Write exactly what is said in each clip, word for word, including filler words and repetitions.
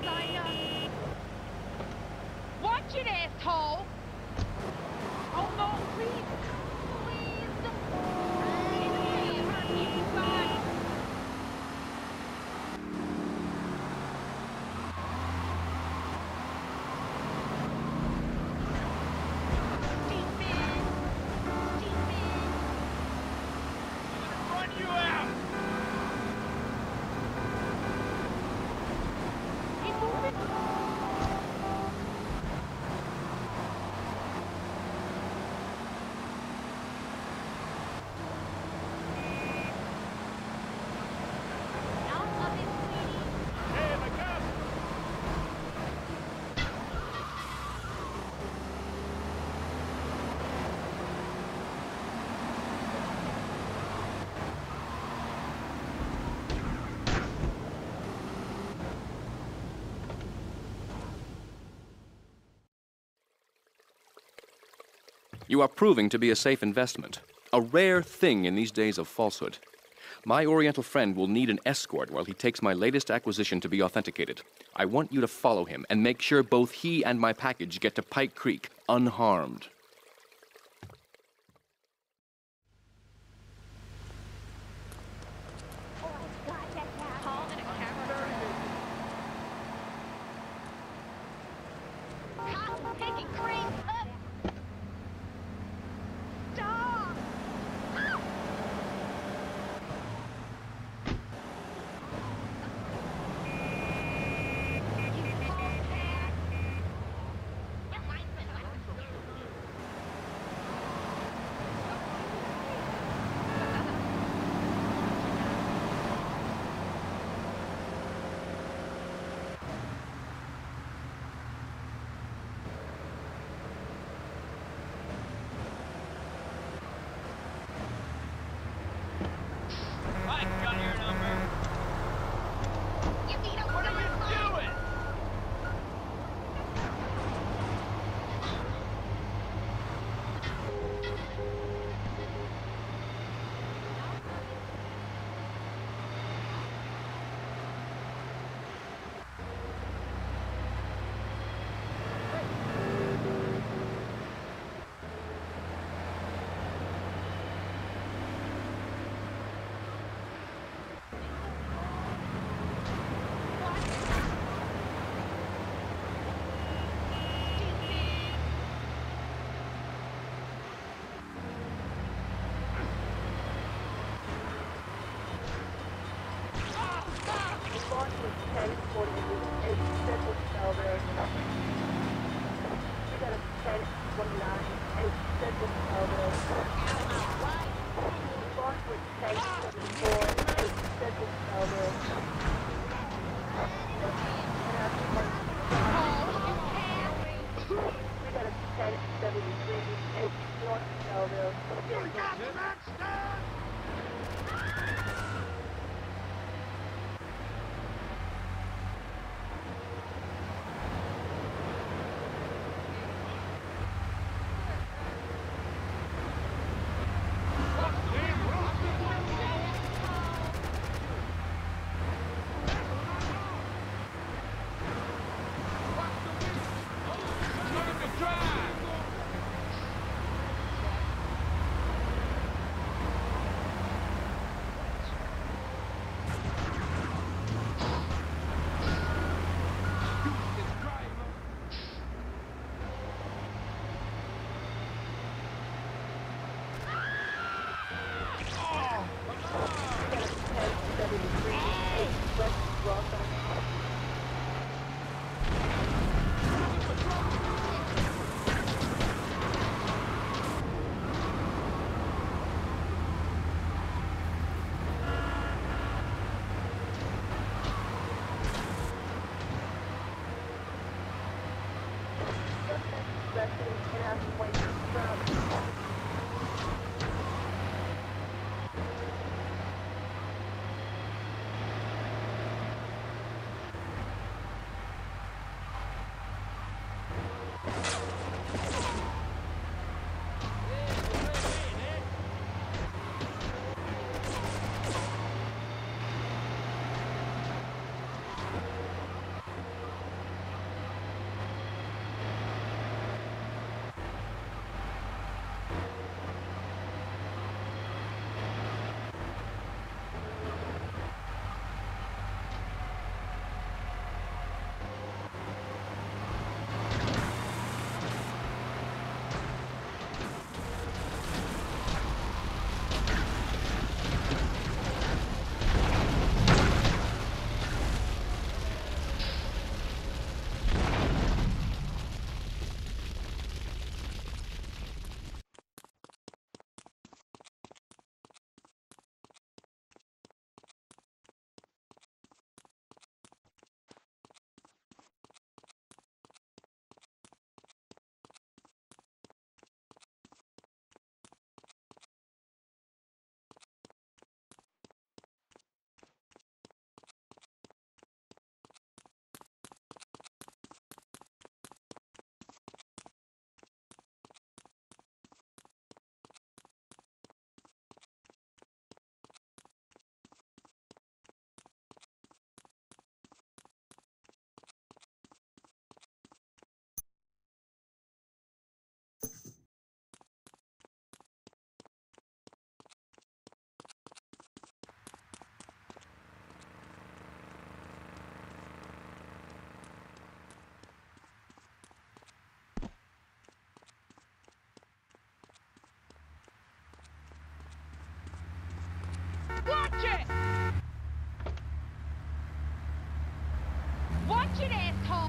Watch it, asshole! Oh no, please! Please! Run you out! Keep moving! Hey, my God! You are proving to be a safe investment, a rare thing in these days of falsehood. My Oriental friend will need an escort while he takes my latest acquisition to be authenticated. I want you to follow him and make sure both he and my package get to Pike Creek unharmed. I got your number. What are you doing? Watch it! Watch it, asshole!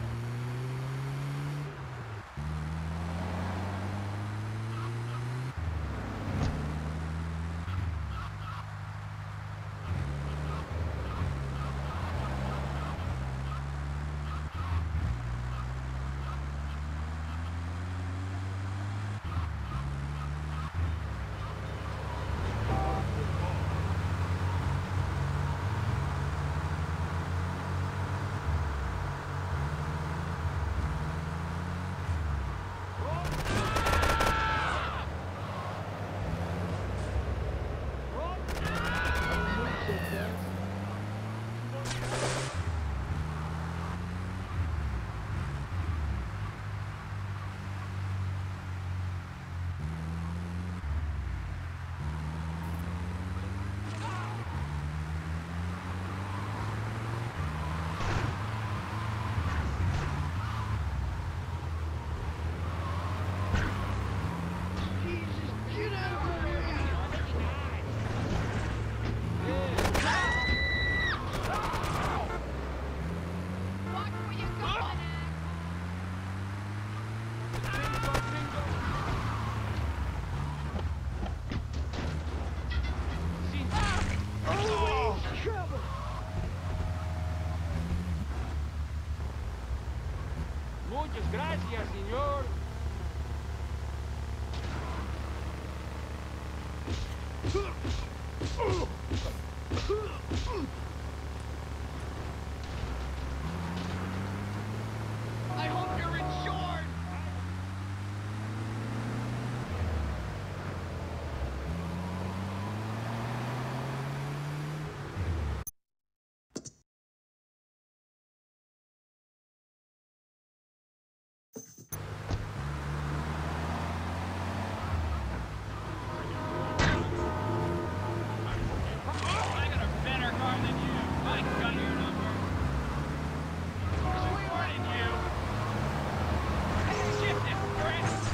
Muchas gracias, señor. I hope you're insured! I got a better car than you. I got your number. More than you. Shift it, Chris.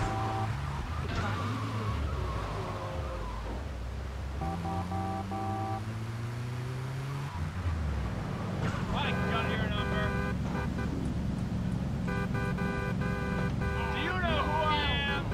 I got your number. Do you know who I am?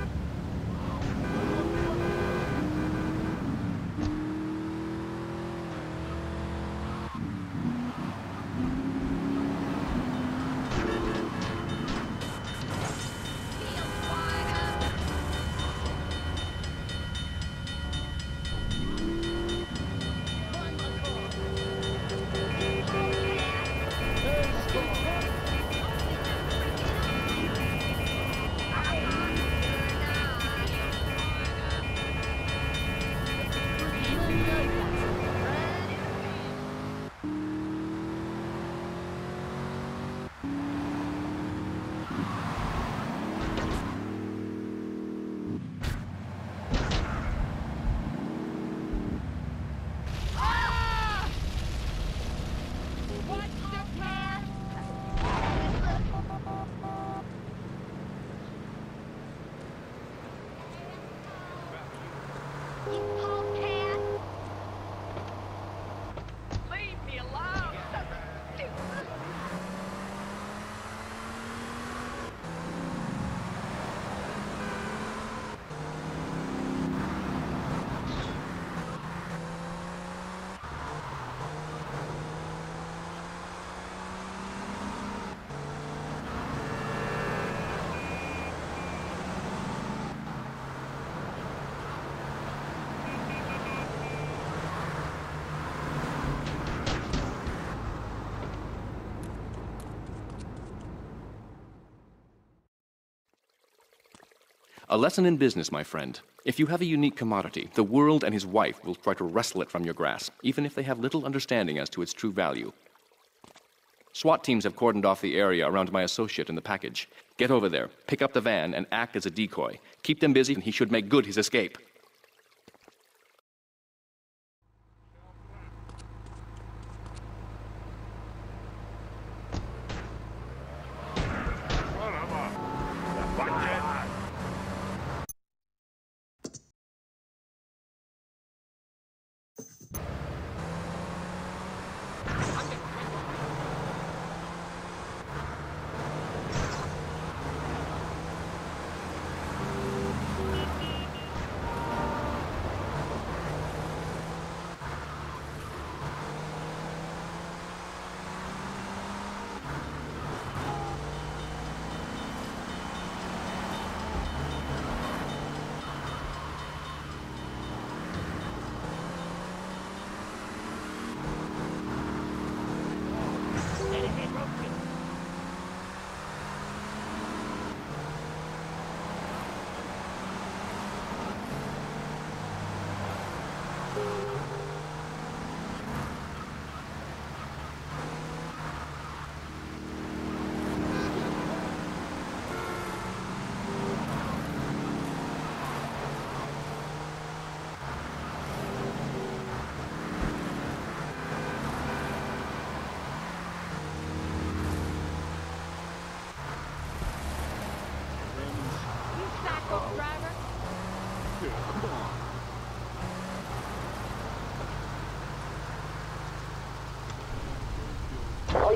A lesson in business, my friend. If you have a unique commodity, the world and his wife will try to wrestle it from your grasp, even if they have little understanding as to its true value. SWAT teams have cordoned off the area around my associate in the package. Get over there, pick up the van, and act as a decoy. Keep them busy, and he should make good his escape. Watch it.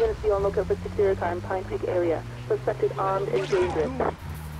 minutes be on lookout for security car in Pine Creek area. Suspected armed and dangerous.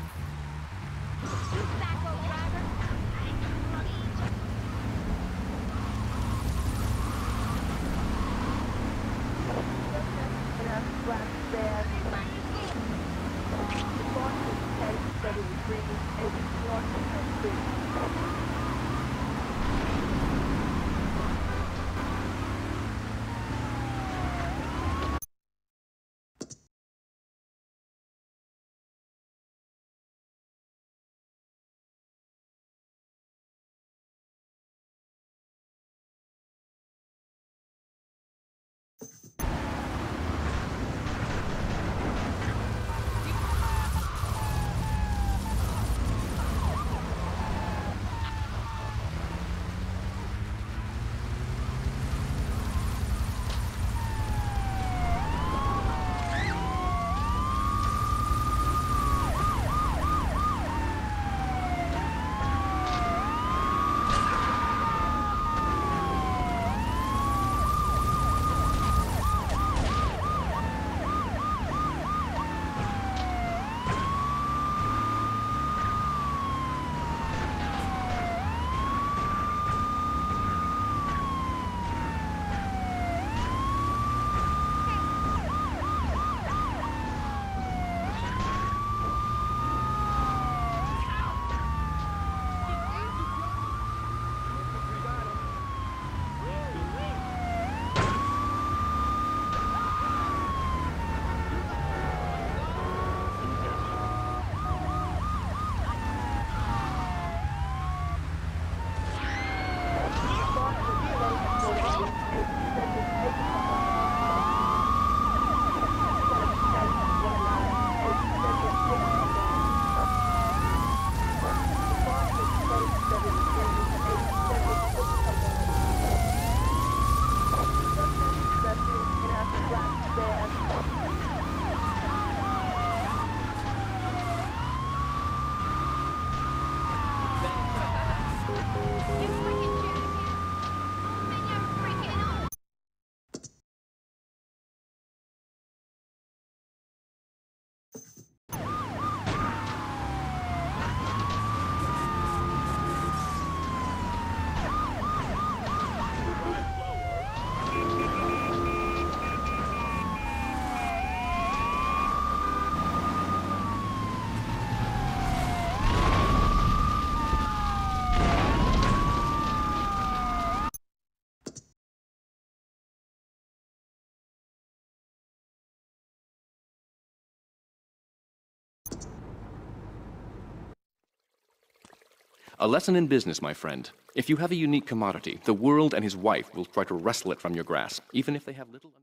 A lesson in business, my friend. If you have a unique commodity, the world and his wife will try to wrestle it from your grasp, even if they have little understanding.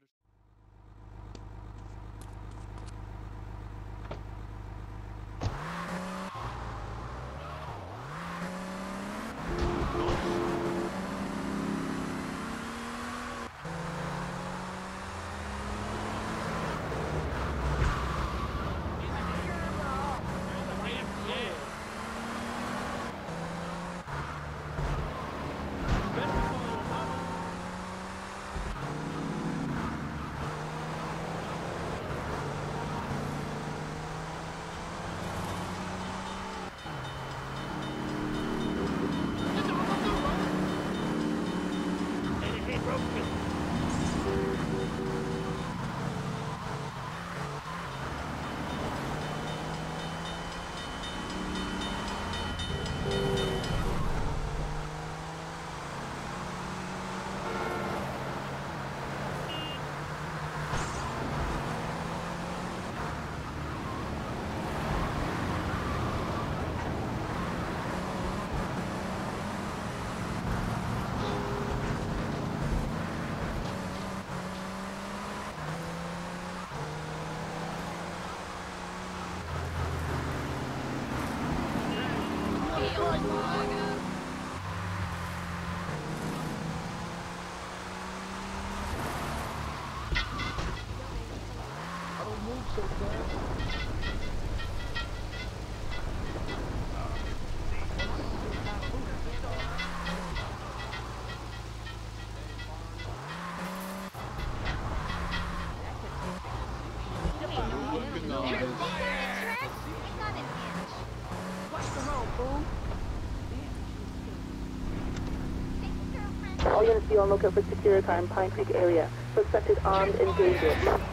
units be on lookout for security car in Pine Creek area. Suspected armed and dangerous.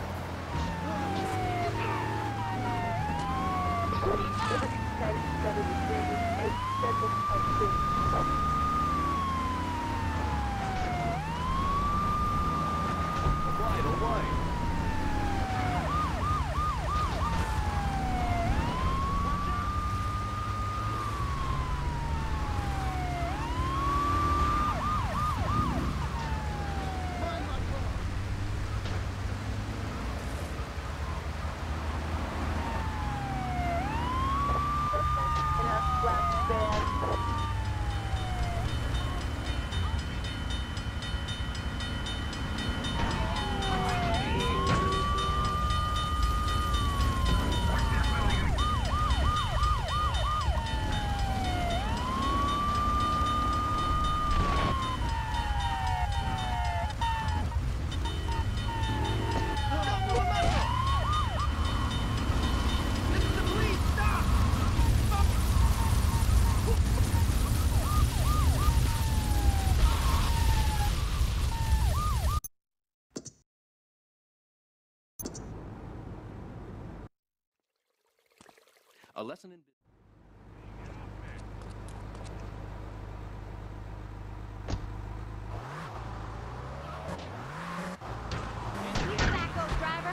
A lesson in... Tobacco driver.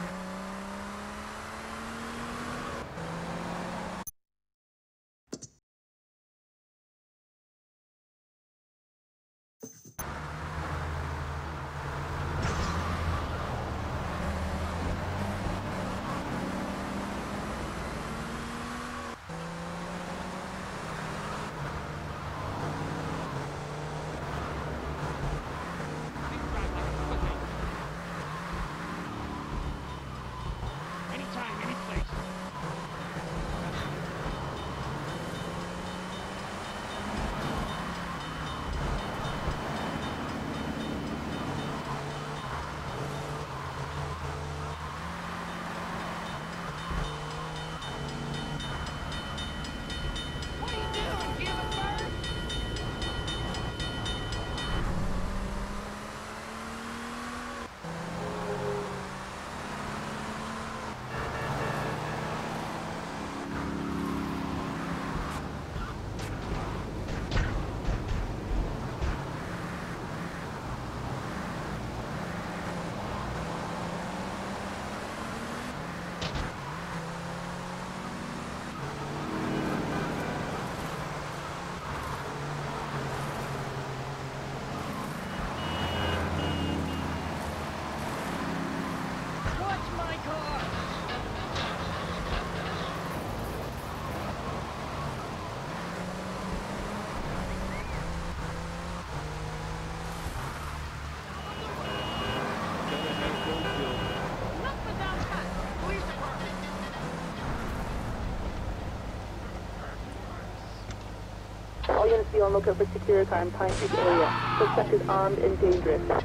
Anytime, any place. What are you doing? Give a bird? Watch my car! Look for those guys! Police department! All units be on lookout for security car in Pine Creek area. Suspected armed and dangerous.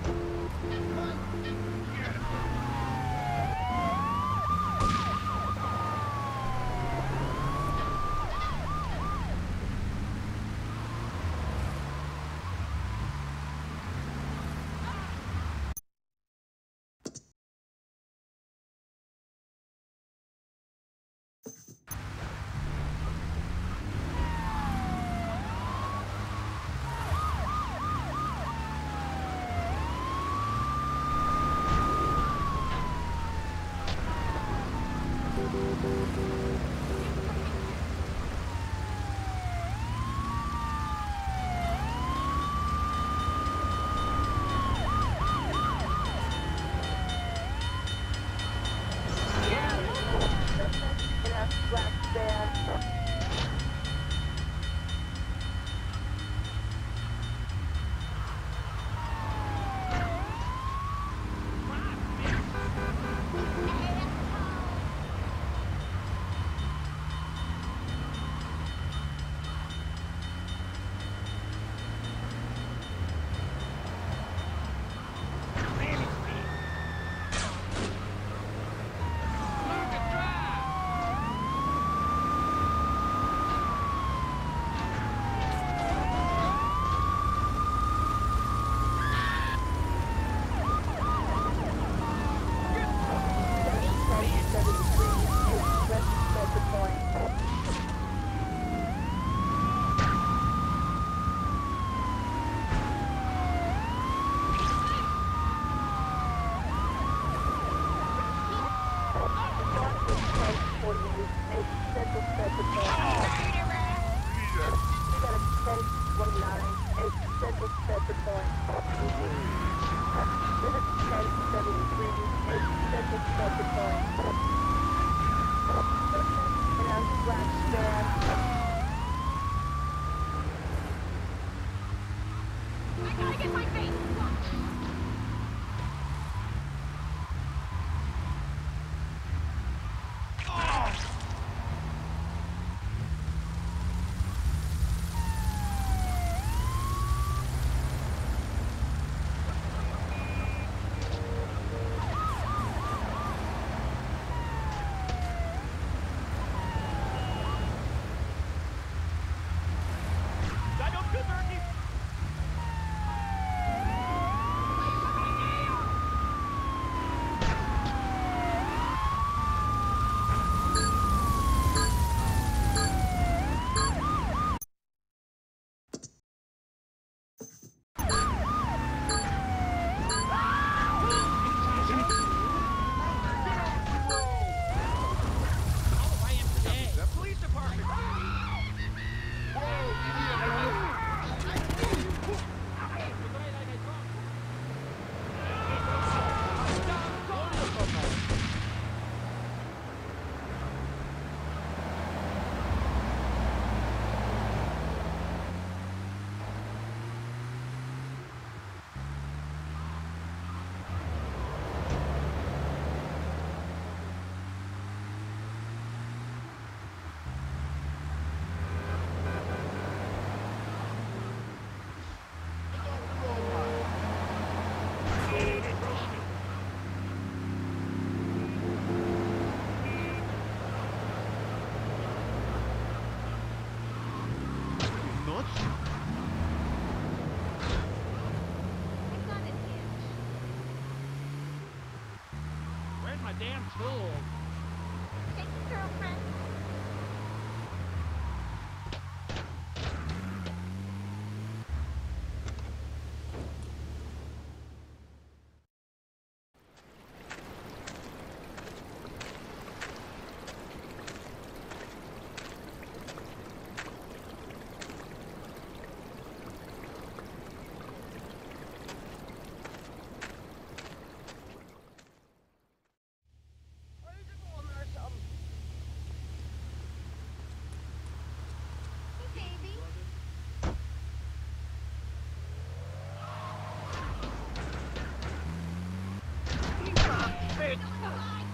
my damn tools. Thank you, girlfriend. Bitch.